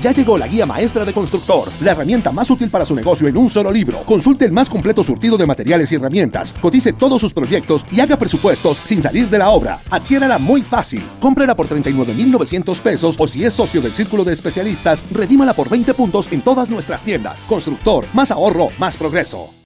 Ya llegó la guía maestra de constructor, la herramienta más útil para su negocio en un solo libro. Consulte el más completo surtido de materiales y herramientas, cotice todos sus proyectos y haga presupuestos sin salir de la obra. Adquiérala muy fácil. Cómprela por 39,900 pesos o si es socio del Círculo de Especialistas, redímala por 20 puntos en todas nuestras tiendas. Constructor, más ahorro, más progreso.